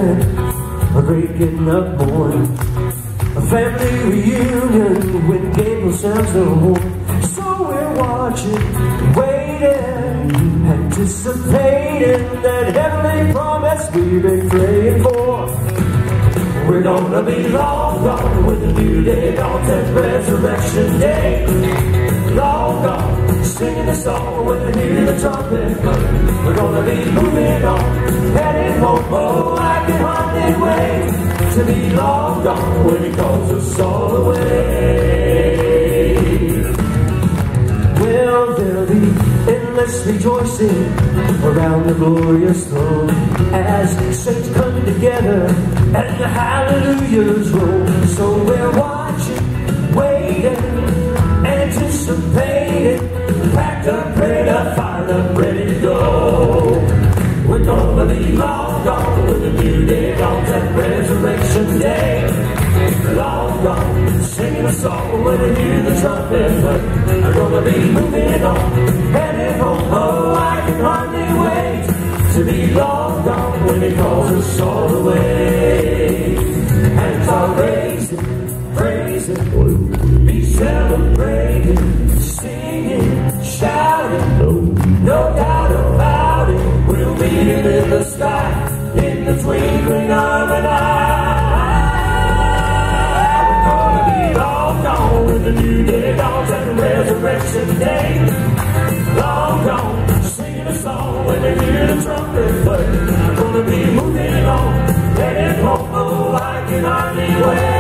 morning, a great getting up morning, a family reunion when Gabriel sounds the horn. So we're watching, waiting, anticipating that heavenly promise we've been praying for. We're gonna be long gone when the new day dawns at Resurrection Day. Long gone, singing the song when they hear the trumpet blow. We're gonna be moving on, heading home. Oh, I can hardly wait to be long gone when He calls us all away. Well, there'll be endless rejoicing around the glorious throne as saints come together and the hallelujahs roll. So we're watching, waiting, anticipating, packed up, prayed up, fired up, ready to go. We're gonna be long gone when the new day dawns at Resurrection Day. Long gone, singing a song when they hear the trumpet play. We're gonna be moving on, heading home. Oh, I can hardly wait to be long gone when He calls us all the way. Hands are raising, praising, be celebrating, singing, shouting, no doubt about it. We'll meet Him in the sky, in the twinkling of an eye. We're gonna be long gone when the new day dawns and Resurrection Day. Long gone, singing a song when they hear the trumpet play. We're gonna be moving on, heading home. Oh, I can hardly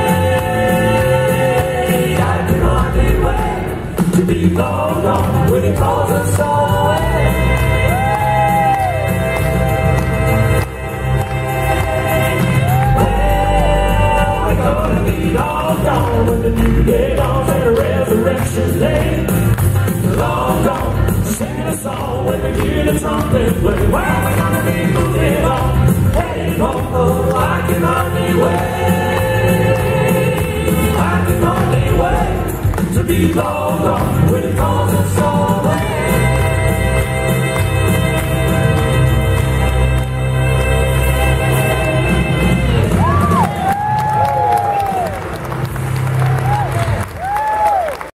wait. I can hardly wait to be long gone when He calls us all away. Well, we're gonna be long gone when the new day dawns and Resurrection Day. Long gone, singing a song when they hear the trumpet play. Well, we're gonna be moving on, heading home. Oh, I can hardly wait. I can hardly wait to be long gone when He calls us all.